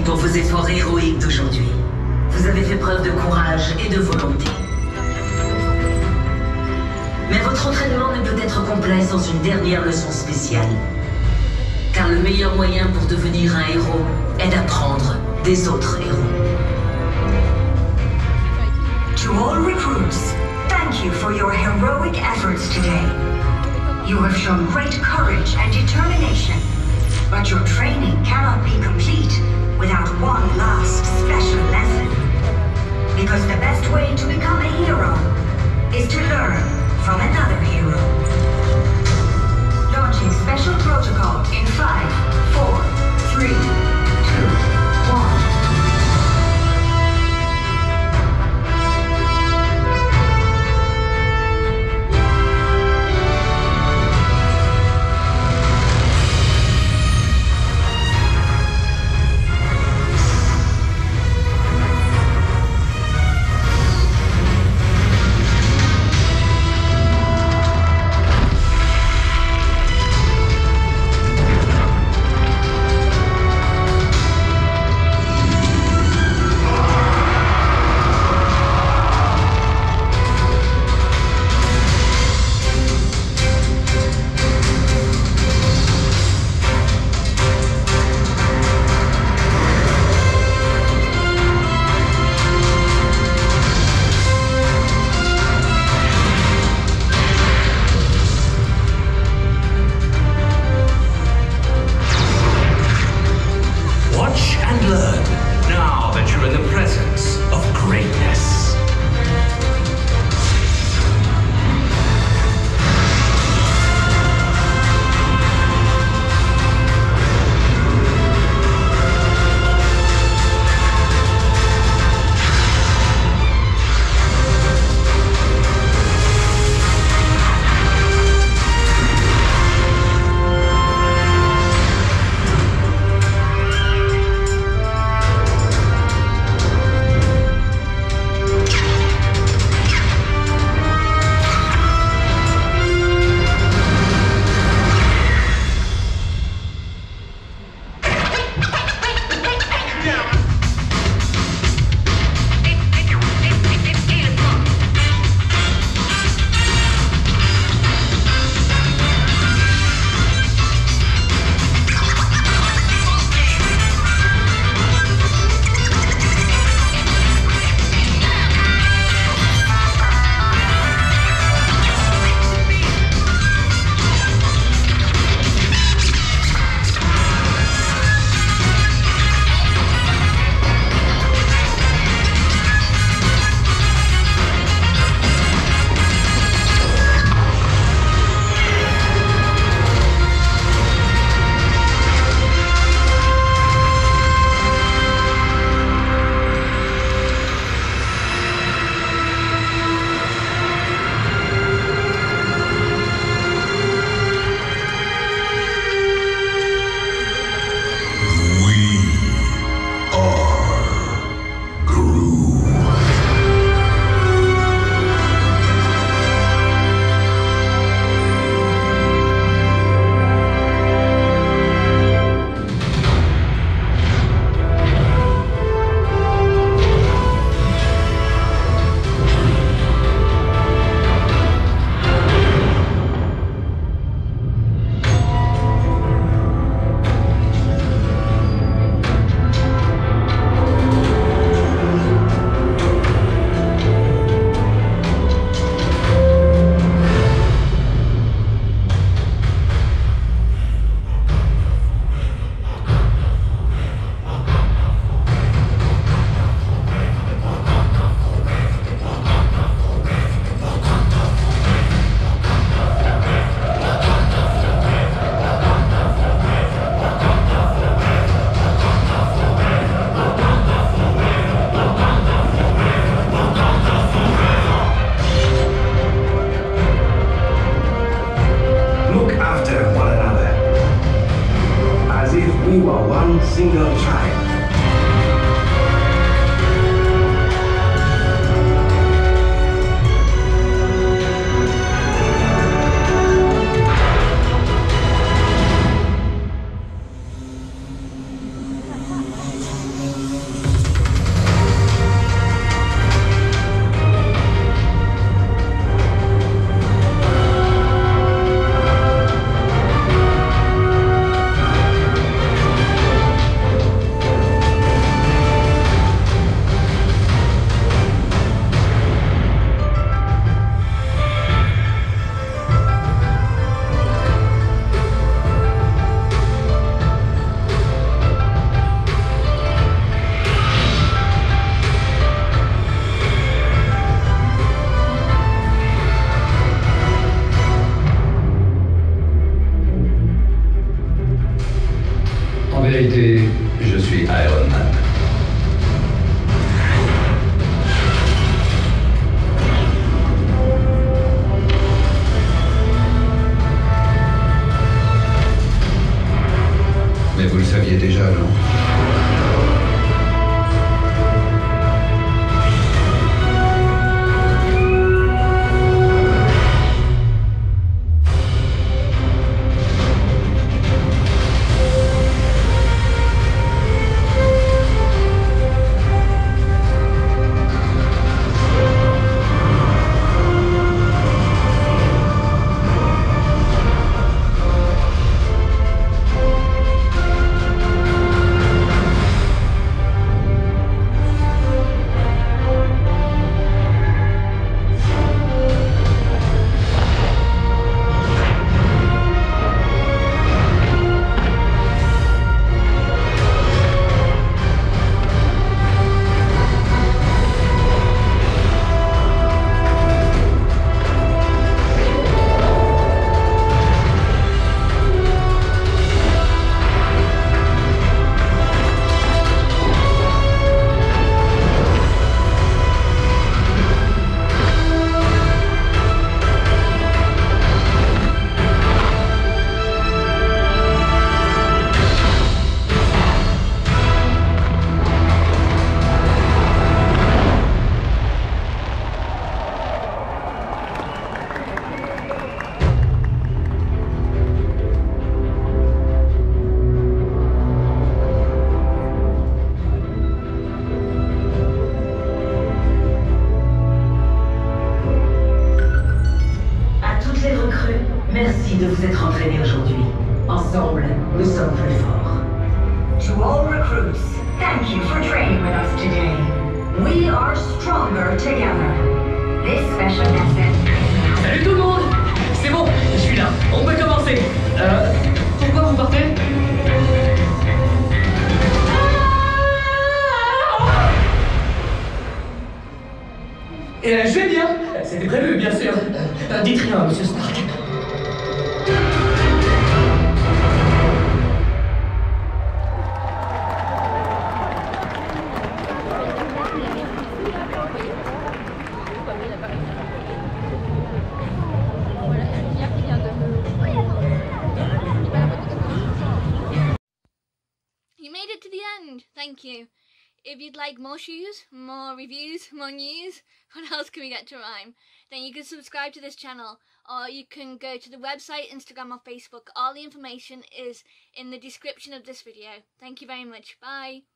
pour vos efforts héroïques d'aujourd'hui. Vous avez fait preuve de courage et de volonté. Mais votre entraînement ne peut être complet sans une dernière leçon spéciale. Car le meilleur moyen pour devenir un héros est d'apprendre des autres héros. To all recruits, thank you for your heroic efforts today. You have shown great courage and determination, but your training cannot be complete without one last special lesson. Because the best way to become a hero is to learn from another hero. Launching special protocol in 5, 4, 3, 2, 1. single tribe. vérité, je suis Iron Man. Mais vous le saviez déjà, non? Merci de vous être entraînés aujourd'hui. Ensemble, nous sommes plus forts. To all recruits, thank you for training with us today. We are stronger together. This special lesson is... Salut tout le monde! C'est bon, je suis là. On peut commencer. Pourquoi vous partez? Je vais bien. C'était prévu, bien sûr. Dites rien, monsieur Stark. You made it to the end, thank you. If you'd like more shoes, more reviews, more news, what else can we get to rhyme? Then you can subscribe to this channel, or you can go to the website, Instagram or Facebook. All the information is in the description of this video. Thank you very much. Bye.